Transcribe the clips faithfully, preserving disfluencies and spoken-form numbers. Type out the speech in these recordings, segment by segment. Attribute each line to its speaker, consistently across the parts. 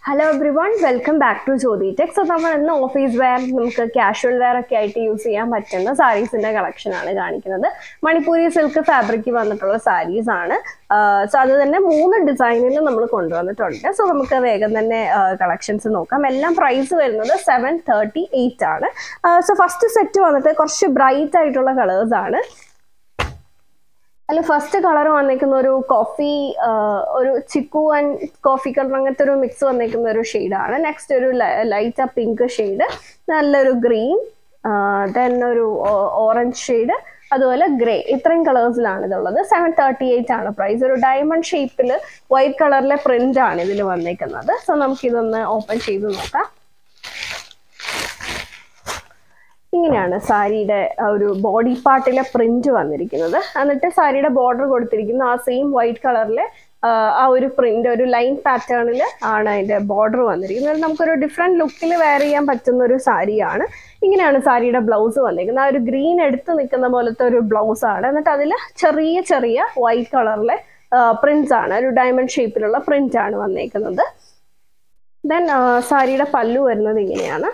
Speaker 1: Hello everyone, welcome back to Jyothi Tech. So, we have office wear, casual wear, use sarees in the collection. Manipuri silk fabric sarees. Uh, so, other than three designs, we have so we have collections. The price is seven thirty-eight. Uh, so, first set is bright colors. The first color is a coffee, uh, a chiku and coffee color mix shade. Next, a light pink shade, then a green, uh, then a orange shade, and grey. These colors are seven thirty-eight price. A diamond shape white color print. So, we will open it. ഇങ്ങനെയാണ് സാരിയുടെ ഒരു body പാർട്ടിലെ print വന്നിരിക്കുന്നത്. എന്നിട്ട് സാരിയുടെ border കൊടുത്തിരിക്കുന്ന ആ same white കളറിലെ ആ ഒരു പ്രിന്റ് ഒരു ലൈൻ പാറ്റേണിൽ ആണ് അതിന്റെ ബോർഡർ വന്നിരിക്കുന്നത്. നമുക്കൊരു ഡിഫറെന്റ് ലുക്കിൽ വെയർ ചെയ്യാൻ പറ്റുന്ന ഒരു സാരിയാണ്. ഇങ്ങനെയാണ് സാരിയുടെ ബ്ലൗസ് വന്നിരിക്കുന്നത്. ആ ഒരു ഗ്രീൻ എടുത്ത് നിൽക്കുന്ന പോലത്തെ ഒരു ബ്ലൗസ് ആണ്. എന്നിട്ട് അതിൽ ചെറിയ ചെറിയ വൈറ്റ് കളറിലെ പ്രിന്റ്സ് ആണ്. ഒരു ഡയമണ്ട് ഷേപ്പിലുള്ള പ്രിന്റ് ആണ് വന്നിരിക്കുന്നത്. ദെൻ സാരിയുടെ പല്ലു വരുന്നത് ഇങ്ങനെയാണ്.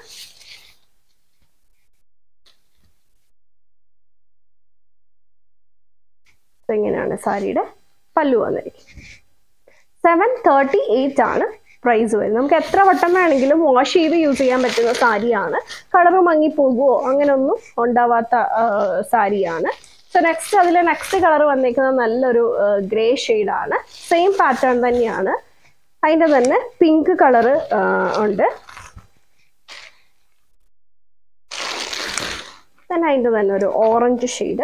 Speaker 1: ഇങ്ങനെയാണ് സാരിയുടെ പല്ലു വന്നിരിക്കുന്നത്. seven thirty-eight ആണ് പ്രൈസ് വരുന്നത്. നമുക്ക് എത്ര വട്ടം വേണമെങ്കിലും വാഷ് ചെയ്ത് യൂസ് ചെയ്യാൻ പറ്റുന്ന സാരിയാണ്. കളർ മങ്ങി പോകുമോ അങ്ങനെയൊന്നും ഉണ്ടാവാത്ത സാരിയാണ്. സോ നെക്സ്റ്റ് അതിലെ നെക്സ്റ്റ് കളർ വന്നിരിക്കുന്നത് നല്ലൊരു ഗ്രേ ഷെയ്ഡാണ്. സെയിം പാറ്റേൺ തന്നെയാണ്. അതിൻ്റെ തന്നെ പിങ്ക് കളർ ഉണ്ട്. then അതിൻ്റെ തന്നെ ഒരു ഓറഞ്ച് ഷെയ്ഡ്.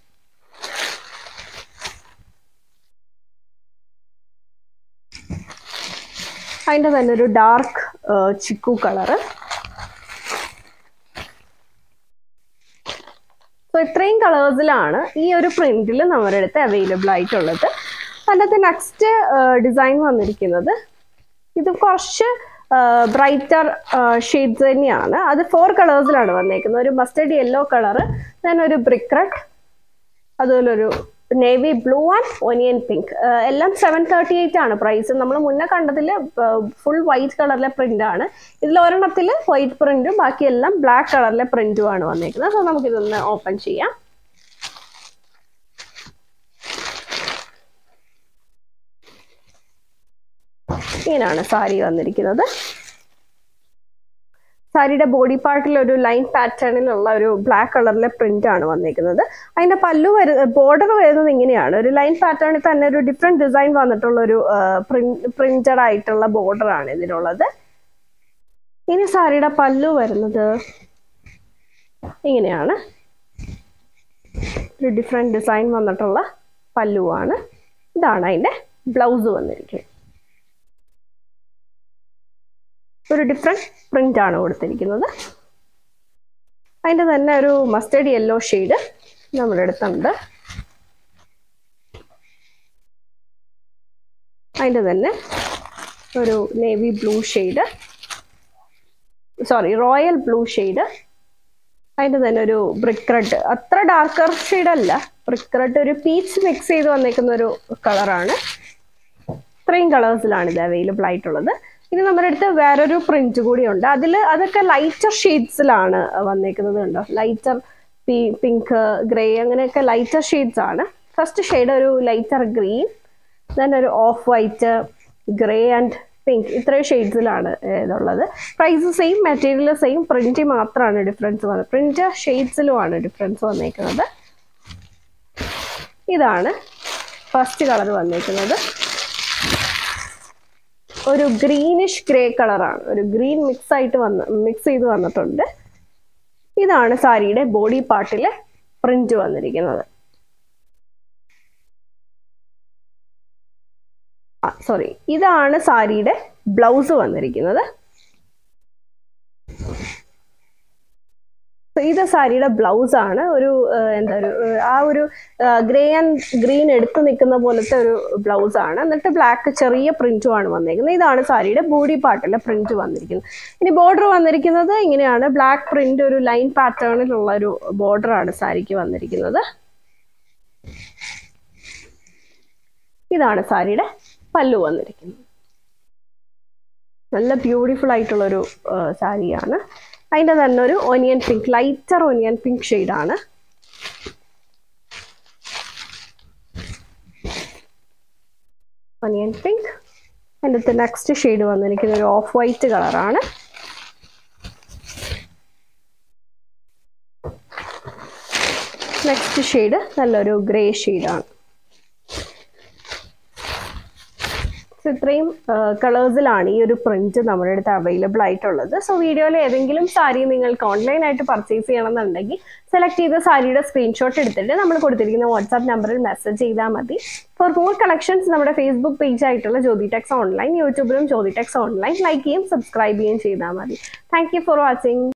Speaker 1: അതിൻ്റെ തന്നെ ഒരു ഡാർക്ക് ചിക്കു കളറ്. സോ ഇത്രയും കളേഴ്സിലാണ് ഈ ഒരു പ്രിന്റിൽ നമ്മുടെ അടുത്ത് അവൈലബിൾ ആയിട്ടുള്ളത്. അതിനകത്ത് നെക്സ്റ്റ് ഡിസൈൻ വന്നിരിക്കുന്നത് ഇത് കുറച്ച് ബ്രൈറ്റർ ഷെയ്ഡ്സ് തന്നെയാണ്. അത് ഫോർ കളേഴ്സിലാണ് വന്നിരിക്കുന്നത്. ഒരു മസ്റ്റർഡ് യെല്ലോ കളറ്, ദെൻ ഒരു ബ്രിക്ക് റെഡ്, അതുപോലെ ഒരു navy blue and onion pink. എല്ലാം സെവൻ തേർട്ടി എയ്റ്റ് ആണ് പ്രൈസ്. നമ്മൾ മുന്നേ കണ്ടതിൽ ഫുൾ വൈറ്റ് കളറിലെ പ്രിന്റ് ആണ്. ഇതിൽ ഒരെണ്ണത്തിൽ വൈറ്റ് പ്രിന്റും ബാക്കിയെല്ലാം ബ്ലാക്ക് കളറിലെ പ്രിന്റും ആണ് വന്നിരിക്കുന്നത്. സോ നമുക്കിതൊന്ന് ഓപ്പൺ ചെയ്യാം. ഇങ്ങനെയാണ് സാരി വന്നിരിക്കുന്നത്. സാരിയുടെ ബോഡി പാർട്ടിൽ ഒരു ലൈൻ പാറ്റേണിലുള്ള ഒരു ബ്ലാക്ക് കളറിലെ പ്രിന്റ് ആണ് വന്നിരിക്കുന്നത്. അതിന്റെ പല്ലു വരു ബോർഡർ വരുന്നത് ഇങ്ങനെയാണ്. ഒരു ലൈൻ പാറ്റേണിൽ തന്നെ ഒരു ഡിഫറെന്റ് ഡിസൈൻ വന്നിട്ടുള്ള ഒരു പ്രിന്റഡ് ആയിട്ടുള്ള ബോർഡർ ആണ് ഇതിനുള്ളത്. ഇനി സാരിയുടെ പല്ലു വരുന്നത് ഇങ്ങനെയാണ്. ഒരു ഡിഫറെന്റ് ഡിസൈൻ വന്നിട്ടുള്ള പല്ലുവാണ്. ഇതാണ് അതിന്റെ ബ്ലൗസ് വന്നിരിക്കുന്നത്. ഒരു ഡിഫറെന്റ് പ്രിന്റ് ആണ് കൊടുത്തിരിക്കുന്നത്. അതിൻ്റെ തന്നെ ഒരു മസ്റ്റേർഡ് യെല്ലോ ഷെയ്ഡ് നമ്മുടെ അടുത്തുണ്ട്. അതിൻ്റെ തന്നെ ഒരു navy blue shade, sorry royal blue shade. അതിൻ്റെ തന്നെ ഒരു ബ്രിക്ക് റെഡ്, അത്ര ഡാർക്കർ ഷെയ്ഡ് അല്ല, ബ്രിക്ക് റെഡ് ഒരു പീച്ച് മിക്സ് ചെയ്ത് വന്നേക്കുന്ന ഒരു കളറാണ്. ഇത്രയും കളേഴ്സിലാണ് ഇത് അവൈലബിൾ ആയിട്ടുള്ളത്. ഇനി നമ്മുടെ അടുത്ത് വേറൊരു പ്രിന്റ് കൂടി ഉണ്ട്. അതിൽ അതൊക്കെ ലൈറ്റർ ഷെയ്ഡ്സിലാണ് വന്നേക്കുന്നത്. ഉണ്ടോ, ലൈറ്റർ പി പിങ്ക് ഗ്രേ അങ്ങനെയൊക്കെ ലൈറ്റർ ഷെയ്ഡ്സ് ആണ്. ഫസ്റ്റ് ഷെയ്ഡ് ഒരു ലൈറ്റർ ഗ്രീൻ, ദെൻ ഒരു off white, grey and pink. ഇത്രയും ഷെയ്ഡ്സിലാണ് ഇതുള്ളത്. Price same, material same, print മാത്രമാണ് ഡിഫറൻസ് വന്നത്. പ്രിന്റ് ഷെയ്ഡ്സിലുമാണ് ഡിഫറൻസ് വന്നേക്കുന്നത്. ഇതാണ് ഫസ്റ്റ് കളർ വന്നേക്കുന്നത്. ഒരു ഗ്രീനിഷ് ഗ്രേ കളറാണ്. ഒരു ഗ്രീൻ മിക്സ് ആയിട്ട് വന്ന് മിക്സ് ചെയ്ത് വന്നിട്ടുണ്ട്. ഇതാണ് സാരിയുടെ ബോഡി പാർട്ടിലെ പ്രിന്റ് വന്നിരിക്കുന്നത്. സോറി ഇതാണ് സാരിയുടെ ബ്ലൗസ് വന്നിരിക്കുന്നത്. ഇത് സാരിയുടെ ബ്ലൗസ് ആണ്. ഒരു എന്താ ഒരു ആ ഒരു ഗ്രേ ആൻഡ് ഗ്രീൻ എടുത്ത് നിൽക്കുന്ന പോലത്തെ ഒരു ബ്ലൗസ് ആണ്. എന്നിട്ട് ബ്ലാക്ക് ചെറിയ പ്രിന്റും ആണ് വന്നിരിക്കുന്നത്. ഇതാണ് സാരിയുടെ ബോഡി പാർട്ടിലെ പ്രിന്റ് വന്നിരിക്കുന്നത്. ഇനി ബോർഡർ വന്നിരിക്കുന്നത് ഇങ്ങനെയാണ്. ബ്ലാക്ക് പ്രിന്റ് ഒരു ലൈൻ പാറ്റേണിലുള്ള ഒരു ബോർഡർ ആണ് സാരിക്ക് വന്നിരിക്കുന്നത്. ഇതാണ് സാരിയുടെ പല്ലു വന്നിരിക്കുന്നത്. നല്ല ബ്യൂട്ടിഫുൾ ആയിട്ടുള്ളൊരു സാരിയാണ്. അതിൻ്റെ തന്നെ ഒരു onion pink, lighter onion pink ഷെയ്ഡാണ്. Onion pink. അതിൻ്റെ നെക്സ്റ്റ് ഷെയ്ഡ് വന്നിരിക്കുന്ന ഒരു ഓഫ് വൈറ്റ് കളറാണ്. നെക്സ്റ്റ് ഷെയ്ഡ് നല്ലൊരു ഗ്രേ ഷെയ്ഡാണ്. ഇത്രയും കളേഴ്സിലാണ് ഈ ഒരു പ്രിന്റ് നമ്മുടെ അടുത്ത് അവൈലബിൾ ആയിട്ടുള്ളത്. സോ വീഡിയോയിൽ ഏതെങ്കിലും സാരി നിങ്ങൾക്ക് ഓൺലൈനായിട്ട് പർച്ചേസ് ചെയ്യണമെന്നുണ്ടെങ്കിൽ സെലക്ട് ചെയ്ത സാരിയുടെ സ്ക്രീൻഷോട്ട് എടുത്തിട്ട് നമ്മൾ കൊടുത്തിരിക്കുന്ന വാട്സാപ്പ് നമ്പറിൽ മെസ്സേജ് ചെയ്താൽ മതി. ഫോർ മോർ കളക്ഷൻസ് നമ്മുടെ ഫേസ്ബുക്ക് പേജ് ആയിട്ടുള്ള ജ്യോതി ടെക്സ് ഓൺലൈൻ, യൂട്യൂബിലും ജ്യോതി ടെക്സ് ഓൺലൈൻ ലൈക്ക് ചെയ്യും സബ്സ്ക്രൈബ് ചെയ്യുകയും ചെയ്താൽ മതി. Thank you for watching.